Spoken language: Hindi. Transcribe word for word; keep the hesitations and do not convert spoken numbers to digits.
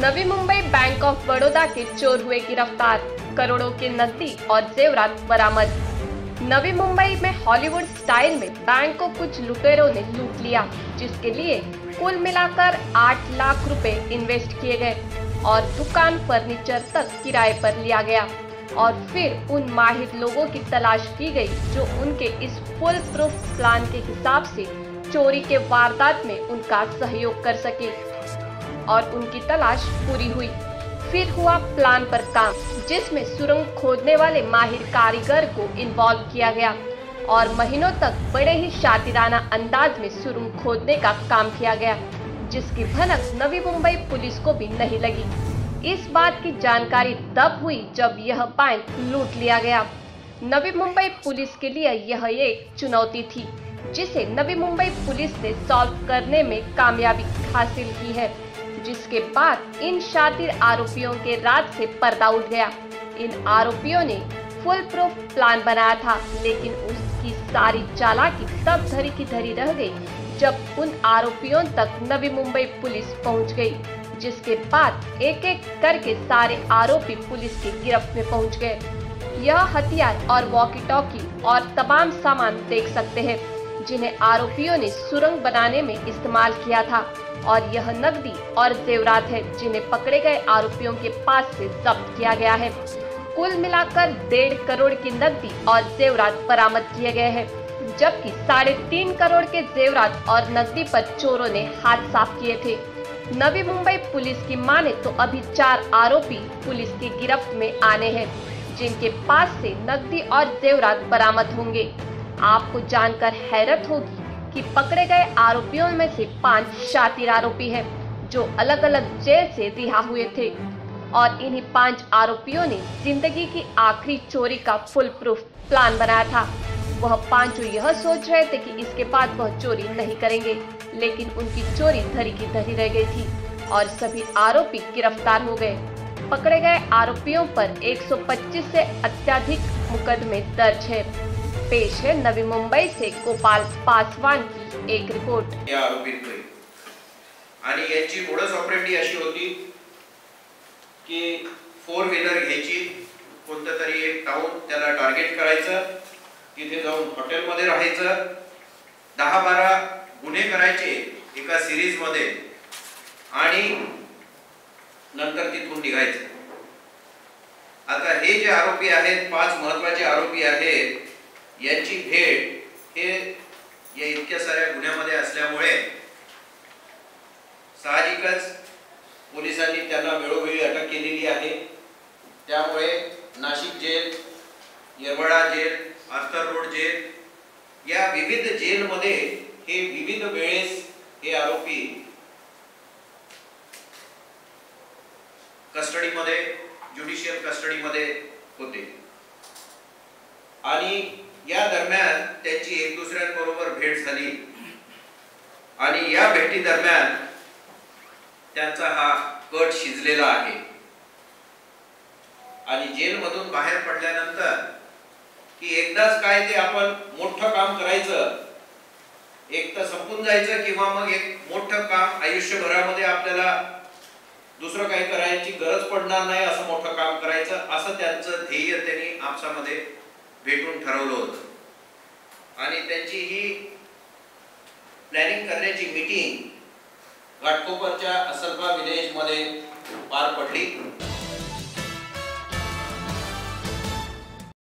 Navi Mumbai bank of Baroda के चोर हुए गिरफ्तार, करोड़ों के नकदी और जेवरात बरामद। नवी मुंबई में हॉलीवुड स्टाइल में बैंक को कुछ लुटेरों ने लूट लिया, जिसके लिए कुल मिलाकर आठ लाख रुपए इन्वेस्ट किए गए और दुकान फर्नीचर तक किराए पर लिया गया और फिर उन माहिर लोगों की तलाश की गई जो उनके इस फुल प्रूफ प्लान के हिसाब से चोरी के वारदात में उनका सहयोग कर सके और उनकी तलाश पूरी हुई। फिर हुआ प्लान पर काम, जिसमें सुरंग खोदने वाले माहिर कारीगर को इन्वॉल्व किया गया और महीनों तक बड़े ही शातिराना अंदाज में सुरंग खोदने का काम किया गया, जिसकी भनक नवी मुंबई पुलिस को भी नहीं लगी। इस बात की जानकारी तब हुई जब यह बैंक लूट लिया गया। नवी मुंबई पुलिस के लिए यह एक चुनौती थी, जिसे नवी मुंबई पुलिस ने सॉल्व करने में कामयाबी हासिल की है, जिसके बाद इन शातिर आरोपियों के राज से पर्दा उठ गया। इन आरोपियों ने फुल प्रूफ प्लान बनाया था, लेकिन उसकी सारी चालाकी तब धरी की धरी रह गई जब उन आरोपियों तक नवी मुंबई पुलिस पहुंच गई, जिसके बाद एक एक करके सारे आरोपी पुलिस की गिरफ्त में पहुंच गए। यह हथियार और वॉकी टॉकी और तमाम सामान देख सकते हैं, जिन्हें आरोपियों ने सुरंग बनाने में इस्तेमाल किया था, और यह नकदी और जेवरात है जिन्हें पकड़े गए आरोपियों के पास से जब्त किया गया है। कुल मिलाकर डेढ़ करोड़ की नकदी और जेवरात बरामद किए गए हैं, जबकि साढ़े तीन करोड़ के जेवरात और नकदी पर चोरों ने हाथ साफ किए थे। नवी मुंबई पुलिस की माने तो अभी चार आरोपी पुलिस की गिरफ्त में आने हैं, जिनके पास से नकदी और जेवरात बरामद होंगे। आपको जानकर हैरत होगी कि पकड़े गए आरोपियों में से पांच शातिर आरोपी हैं, जो अलग अलग जेल से रिहा हुए थे, और इन्हीं पांच आरोपियों ने जिंदगी की आखिरी चोरी का फुल प्रूफ प्लान बनाया था। वह पांचों यह सोच रहे थे कि इसके बाद वह चोरी नहीं करेंगे, लेकिन उनकी चोरी धरी की धरी रह गई थी और सभी आरोपी गिरफ्तार हो गए। पकड़े गए आरोपियों पर एक सौ पच्चीस से अत्यधिक मुकदमे दर्ज है। पेश है नवी मुंबई से गोपाल पासवान की एक रिपोर्ट। या आरोपींकडे आणि याची मोडस ऑपरेंडी अशी होती की फोर व्हीलर घ्यायची, कोणतं तरी एक टाउन त्याला टार्गेट करायचं, तिथे जाऊन हॉटेलमध्ये राहायचं, दहा बारा गुन्हे करायचे एका सिरीज मध्ये आणि नंतर तिथून निघायचं। आता हे जे आरोपी आहेत, पाच महत्त्वाचे आरोपी आहेत, यांची भेट हे या इतक्या साऱ्या गुन्ह्यामध्ये असल्यामुळे साहजिकच पोलिसांनी त्यांना वेळोवेळी अटक केलेली आहे। त्यामुळे Nashik jail, Yerawada jail, Arthur road jail या विविध जेलमध्ये हे विविध वेळेस हे आरोपी कस्टडीमध्ये, ज्युडिशियल कस्टडीमध्ये होते आणि या दरम्यान त्यांची एक दुसऱ्यांबरोबर भेट झाली आणि या भेटी दरम्यान त्यांचा हा कट शिजलेला आहे आणि जेल मधून बाहेर पडल्यानंतर की एकदाच काय ते आपण मोठं काम करायचं, एक तर संपून जायचं किंवा मग एक मोठं काम आयुष्यभरामध्ये आपल्याला दुसरं काही करायची गरज पडणार नाही असं मोठं काम करायचं, असं त्यांचं ध्येय त्यांनी आपसामध्ये भेटून ठरवलं होतं आणि त्यांची ही प्लॅनिंग करण्याची मीटिंग घाटकोपरच्या असलफा विलेज मध्ये पार पडली।